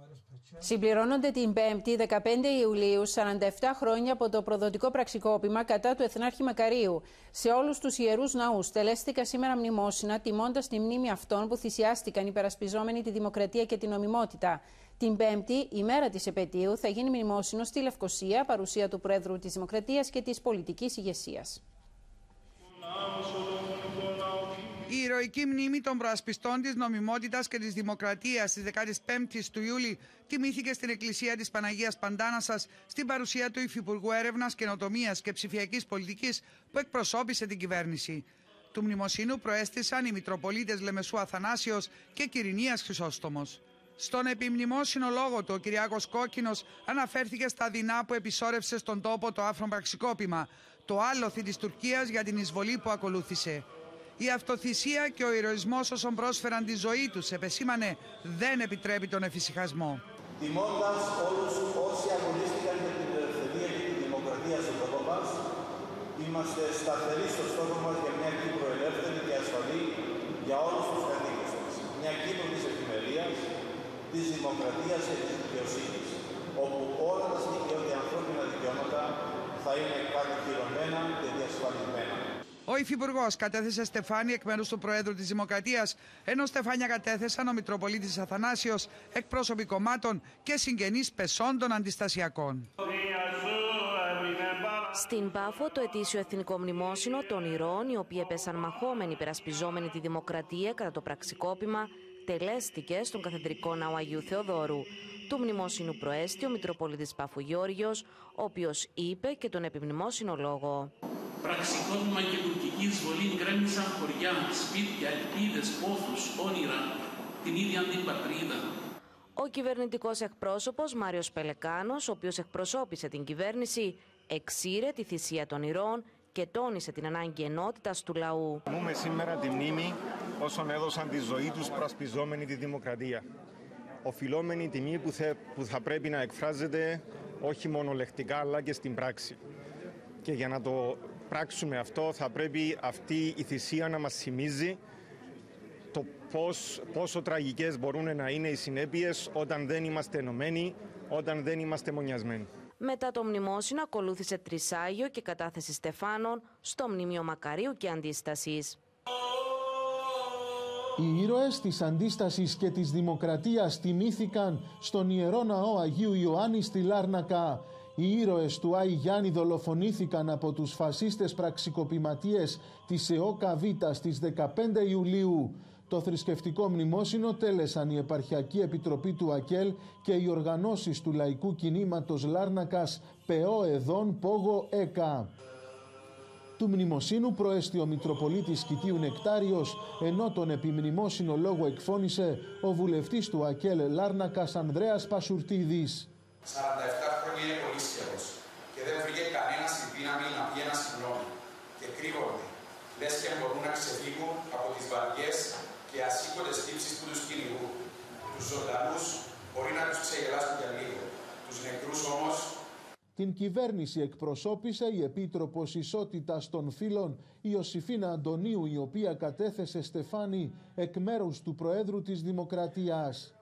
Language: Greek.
Συμπληρώνονται την 5η, 15 Ιουλίου, 47 χρόνια από το προδοτικό πραξικόπημα κατά του Εθνάρχη Μακαρίου. Σε όλους τους ιερούς ναούς τελέστηκα σήμερα μνημόσυνα, τιμώντας τη μνήμη αυτών που θυσιάστηκαν υπερασπιζόμενοι τη δημοκρατία και την νομιμότητα. Την 5η, ημέρα της επετείου, θα γίνει μνημόσυνο στη Λευκοσία, παρουσία του Προέδρου της Δημοκρατίας και της πολιτικής ηγεσίας. Η ηρωική μνήμη των προασπιστών της νομιμότητας και της δημοκρατίας της 15ης του Ιούλη τιμήθηκε στην Εκκλησία της Παναγίας Παντάνασας στην παρουσία του Υφυπουργού Έρευνας, Καινοτομίας και Ψηφιακής Πολιτικής που εκπροσώπησε την κυβέρνηση. Του μνημοσύνου προέστησαν οι Μητροπολίτες Λεμεσού Αθανάσιος και Κυρηνίας Χρυσόστομος. Στον επιμνημόσυνο λόγο του, ο Κυριάκος Κόκκινος αναφέρθηκε στα δεινά που επισόρευσε στον τόπο το άφρον πραξικόπημα, το άλοθη της Τουρκίας για την εισβολή που ακολούθησε. Η αυτοθυσία και ο ηρωισμός όσων πρόσφεραν τη ζωή τους, επεσήμανε, δεν επιτρέπει τον εφησυχασμό. Τιμώντας όλους όσοι αγωνίστηκαν για την ελευθερία και τη δημοκρατία στον τόπο μας, είμαστε σταθεροί στο στόχο μας για μια Κύπρο ελεύθερη και ασφαλή για όλους τους κατοίκους μας. Μια Κύπρο της ευημερίας, της δημοκρατίας και της δικαιοσύνης, όπου όλα τα στοιχεία και ανθρώπινα δικαιώματα θα είναι κατοχυρωμένα και διασφαλισμένα. Ο Υφυπουργός κατέθεσε στεφάνι εκ μέρους του Προέδρου της Δημοκρατίας, ενώ στεφάνια κατέθεσαν ο Μητροπολίτης Αθανάσιος, εκπρόσωποι κομμάτων και συγγενείς πεσόντων αντιστασιακών. Στην Πάφο, το ετήσιο εθνικό μνημόσυνο των ηρώων, οι οποίοι έπεσαν μαχόμενοι υπερασπιζόμενοι τη δημοκρατία κατά το πραξικόπημα, τελέστηκε στον Καθεδρικό Ναό Αγίου Θεοδόρου. Του μνημόσυνου προέστη ο Μητροπολίτης Πάφου Γεώργιος, ο οποίος είπε και τον επιμνημόσυνο λόγο. Πραξικόπημα και τουρκική εισβολή γκρέμισαν χωριά, σπίτια, ελπίδες, πόθους, όνειρα, την ίδια την πατρίδα. Ο κυβερνητικός εκπρόσωπος Μάριος Πελεκάνος, ο οποίος εκπροσώπησε την κυβέρνηση, εξήρε τη θυσία των ηρώων και τόνισε την ανάγκη ενότητας του λαού. Τιμούμε σήμερα τη μνήμη όσων έδωσαν τη ζωή τους προασπιζόμενοι τη δημοκρατία. Οφειλόμενη τιμή που θα πρέπει να εκφράζεται όχι μόνο λεκτικά αλλά και στην πράξη. Και για να το πράξουμε αυτό θα πρέπει αυτή η θυσία να μας θυμίζει το πόσο τραγικές μπορούν να είναι οι συνέπειες όταν δεν είμαστε ενωμένοι, όταν δεν είμαστε μονιασμένοι. Μετά το μνημόσυνο ακολούθησε τρισάγιο και κατάθεση στεφάνων στο Μνημείο Μακαρίου και Αντίστασης. Οι ήρωες της Αντίστασης και της Δημοκρατίας τιμήθηκαν στον Ιερό Ναό Αγίου Ιωάννη στη Λάρνακα. Οι ήρωες του Άη Γιάννη δολοφονήθηκαν από τους φασίστες πραξικοπηματίες της ΕΟΚΑ Β στις 15 Ιουλίου. Το θρησκευτικό μνημόσυνο τέλεσαν η Επαρχιακή Επιτροπή του ΑΚΕΛ και οι οργανώσεις του Λαϊκού Κινήματος Λάρνακας ΠΕΟ ΕΔΟΝ ΠΟΓΟ ΕΚΑ. Του μνημοσύνου προέστη ο Μητροπολίτης Κητίου Νεκτάριος, ενώ τον επιμνημόσυνο λόγο εκφώνησε ο βουλευτής του ΑΚΕΛ Λάρνακας Ανδρέας Πασουρτίδης. 47 χρόνια είναι πολύ σχεδός και δεν βρήκε κανένα στη δύναμη να πει ένα συγγνώμη και κρύβονται, λες και μπορούν να ξεφύγουν από τις βαριές και ασήκωτες τύψεις που τους κυνηγούν. Τους ζωντανούς μπορεί να τους ξεγελάσουν για λίγο, τους νεκρούς όμως. Την κυβέρνηση εκπροσώπησε η Επίτροπος Ισότητας των Φύλων Ιωσήφινα Αντωνίου, η οποία κατέθεσε στεφάνι εκ μέρους του Προέδρου της Δημοκρατίας.